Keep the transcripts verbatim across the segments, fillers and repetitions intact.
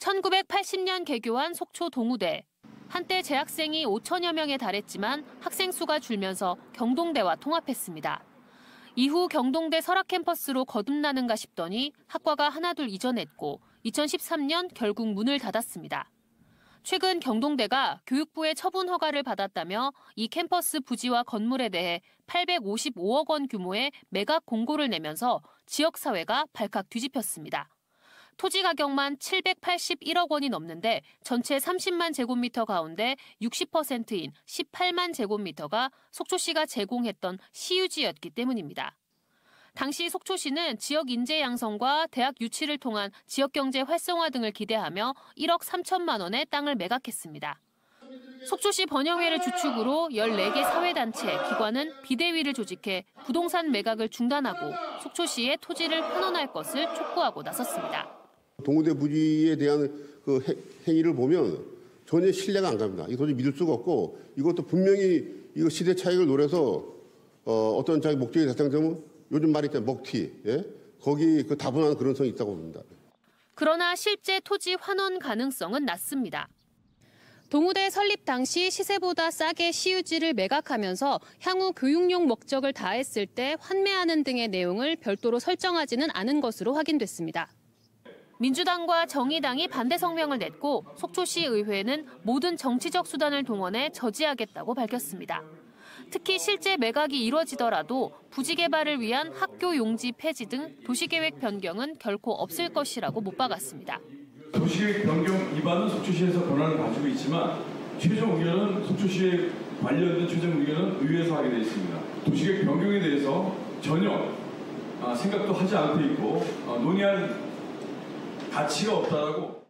천구백팔십 년 개교한 속초 동우대. 한때 재학생이 오천여 명에 달했지만 학생 수가 줄면서 경동대와 통합했습니다. 이후 경동대 설악 캠퍼스로 거듭나는가 싶더니 학과가 하나둘 이전했고 이천십삼 년 결국 문을 닫았습니다. 최근 경동대가 교육부의 처분 허가를 받았다며 이 캠퍼스 부지와 건물에 대해 팔백오십오억 원 규모의 매각 공고를 내면서 지역사회가 발칵 뒤집혔습니다. 토지 가격만 칠백팔십일억 원이 넘는데 전체 삼십만 제곱미터 가운데 육십 퍼센트인 십팔만 제곱미터가 속초시가 제공했던 시유지였기 때문입니다. 당시 속초시는 지역 인재 양성과 대학 유치를 통한 지역경제 활성화 등을 기대하며 일억 삼천만 원의 땅을 매각했습니다. 속초시 번영회를 주축으로 열네 개 사회단체, 기관은 비대위를 조직해 부동산 매각을 중단하고 속초시에 토지를 환원할 것을 촉구하고 나섰습니다. 동우대 부지에 대한 그 행위를 보면 전혀 신뢰가 안 갑니다. 이거 도저히 믿을 수가 없고 이것도 분명히 이거 시대 차익을 노려서 어, 어떤 자기 목적이 달성되면 요즘 말이 있잖아요. 먹튀. 예? 거기 그 다분한 그런 성이 있다고 봅니다. 그러나 실제 토지 환원 가능성은 낮습니다. 동우대 설립 당시 시세보다 싸게 시유지를 매각하면서 향후 교육용 목적을 다했을 때 환매하는 등의 내용을 별도로 설정하지는 않은 것으로 확인됐습니다. 민주당과 정의당이 반대 성명을 냈고 속초시 의회는 모든 정치적 수단을 동원해 저지하겠다고 밝혔습니다. 특히 실제 매각이 이뤄지더라도 부지 개발을 위한 학교 용지 폐지 등 도시계획 변경은 결코 없을 것이라고 못 박았습니다. 도시계획 변경 위반은 속초시에서 권한을 가지고 있지만 최종 의견은 속초시에 관련된 최종 의견은 의회에서 하게 되어 있습니다. 도시계획 변경에 대해서 전혀 생각도 하지 않고 있고 논의할 가치가 없다라고.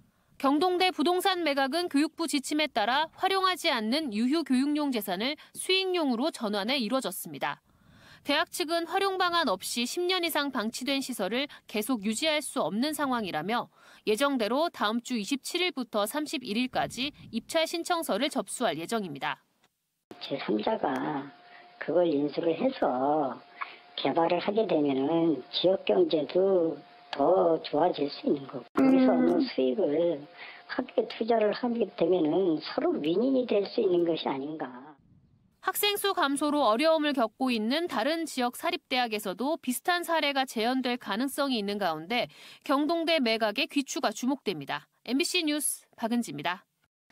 경동대 부동산 매각은 교육부 지침에 따라 활용하지 않는 유휴 교육용 재산을 수익용으로 전환해 이뤄졌습니다. 대학 측은 활용 방안 없이 십 년 이상 방치된 시설을 계속 유지할 수 없는 상황이라며 예정대로 다음 주 이십칠일부터 삼십일일까지 입찰 신청서를 접수할 예정입니다. 제삼자가 그걸 인수를 해서 개발을 하게 되면은 지역 경제도 더 좋아질 수 있는 거고 거기서 얻는 수익을 학교에 투자를 하게 되면은 서로 윈윈이 될 수 있는 것이 아닌가. 학생 수 감소로 어려움을 겪고 있는 다른 지역 사립대학에서도 비슷한 사례가 재현될 가능성이 있는 가운데 경동대 매각의 귀추가 주목됩니다. 엠비씨 뉴스 박은지입니다.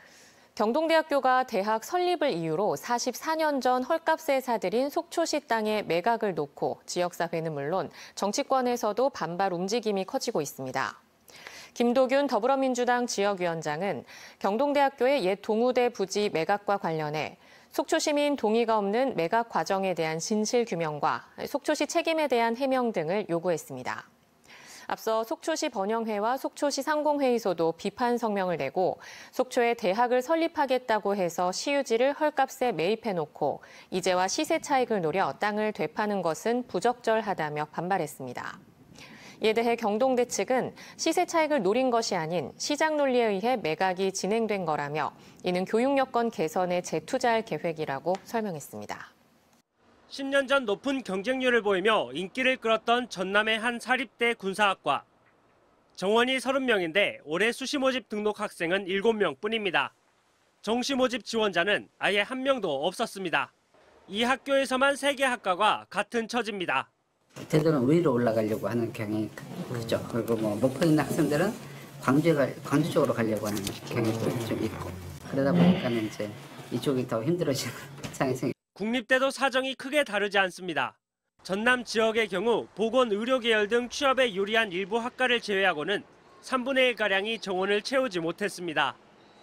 경동대학교가 대학 설립을 이유로 사십사 년 전 헐값에 사들인 속초시 땅의 매각을 놓고 지역사회는 물론 정치권에서도 반발 움직임이 커지고 있습니다. 김도균 더불어민주당 지역위원장은 경동대학교의 옛 동우대 부지 매각과 관련해 속초시민 동의가 없는 매각 과정에 대한 진실 규명과 속초시 책임에 대한 해명 등을 요구했습니다. 앞서 속초시 번영회와 속초시 상공회의소도 비판 성명을 내고 속초에 대학을 설립하겠다고 해서 시유지를 헐값에 매입해놓고 이제와 시세 차익을 노려 땅을 되파는 것은 부적절하다며 반발했습니다. 이에 대해 경동대 측은 시세 차익을 노린 것이 아닌 시장 논리에 의해 매각이 진행된 거라며 이는 교육 여건 개선에 재투자할 계획이라고 설명했습니다. 십 년 전 높은 경쟁률을 보이며 인기를 끌었던 전남의 한 사립대 군사학과. 정원이 서른 명인데 올해 수시 모집 등록 학생은 일곱 명뿐입니다. 정시 모집 지원자는 아예 한 명도 없었습니다. 이 학교에서만 세 개 학과가 같은 처지입니다. 대도는 위로 올라가려고 하는 경향이 크죠. 그리고 뭐 목포에 있는 학생들은 광주에 가, 광주 쪽으로 가려고 하는 경향도 좀 있고 그러다 보니까는 이제 이쪽이 더 힘들어지는 상황이 생깁니다. 국립대도 사정이 크게 다르지 않습니다. 전남 지역의 경우 보건, 의료 계열 등 취업에 유리한 일부 학과를 제외하고는 삼분의 일가량이 정원을 채우지 못했습니다.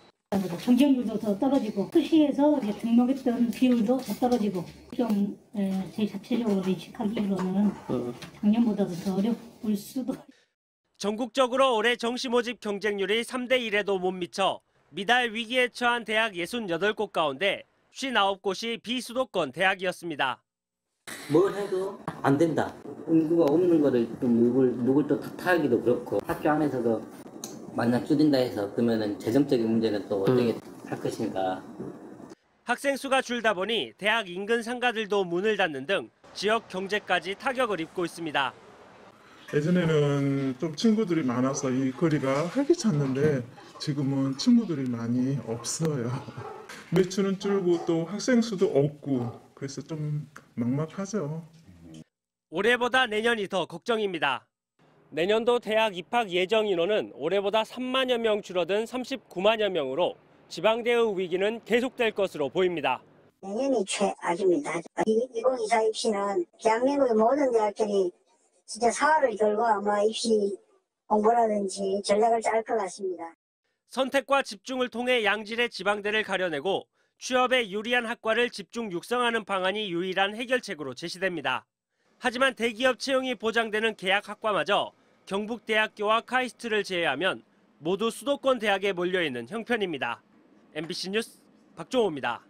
경쟁률도 더 떨어지고 수시에서 등록했던 비율도 더 떨어지고 좀 제 자체적으로 인식하기로는 작년보다도 더 어려울 수도. 전국적으로 올해 정시 모집 경쟁률이 삼 대 일에도 못 미쳐 미달 위기에 처한 대학 육십팔 곳 가운데 오십구 곳이 비수도권 대학이었습니다. 뭘 해도 안 된다. 인구가 없는 거를 좀 누굴, 누굴 또 탓하기도 그렇고 학교 안에서도 만약 줄인다 해서 그러면은 재정적인 문제는 또 어떻게 음. 할 것인가. 학생 수가 줄다 보니 대학 인근 상가들도 문을 닫는 등 지역 경제까지 타격을 입고 있습니다. 예전에는 좀 친구들이 많아서 이 거리가 활기찼는데 지금은 친구들이 많이 없어요. 매출은 줄고 또 학생 수도 없고 그래서 좀 막막하죠. 올해보다 내년이 더 걱정입니다. 내년도 대학 입학 예정 인원은 올해보다 삼만여 명 줄어든 삼십구만여 명으로 지방대의 위기는 계속될 것으로 보입니다. 내년이 최악입니다. 이천이십사 입시는 대한민국의 모든 대학들이 진짜 사활을 걸고 아마 입시 공부라든지 전략을 짤 것 같습니다. 선택과 집중을 통해 양질의 지방대를 가려내고 취업에 유리한 학과를 집중 육성하는 방안이 유일한 해결책으로 제시됩니다. 하지만 대기업 채용이 보장되는 계약 학과마저 경북대학교와 카이스트를 제외하면 모두 수도권 대학에 몰려있는 형편입니다. 엠비씨 뉴스 박종호입니다.